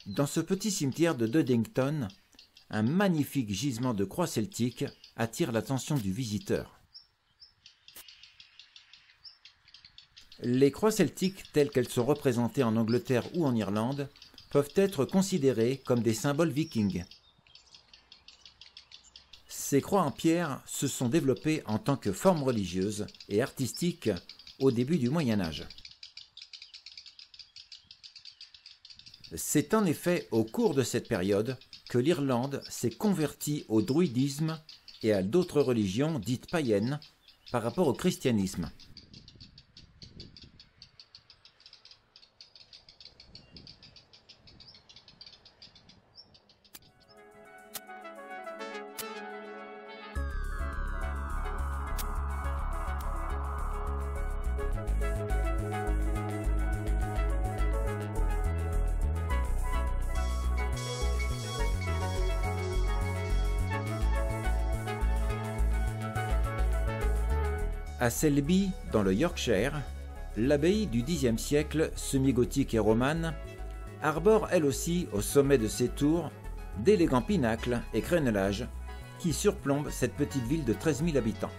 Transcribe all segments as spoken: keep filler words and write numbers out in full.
Dans ce petit cimetière de Dudington, un magnifique gisement de croix celtiques attire l'attention du visiteur. Les croix celtiques, telles qu'elles sont représentées en Angleterre ou en Irlande, peuvent être considérées comme des symboles vikings. Ces croix en pierre se sont développées en tant que forme religieuse et artistique au début du Moyen Âge. C'est en effet au cours de cette période que l'Irlande s'est convertie au druidisme et à d'autres religions dites païennes par rapport au christianisme. À Selby, dans le Yorkshire, l'abbaye du Xe siècle, semi-gothique et romane, arbore elle aussi au sommet de ses tours d'élégants pinacles et crénelages qui surplombent cette petite ville de treize mille habitants.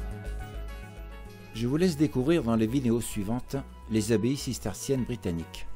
Je vous laisse découvrir dans les vidéos suivantes les abbayes cisterciennes britanniques.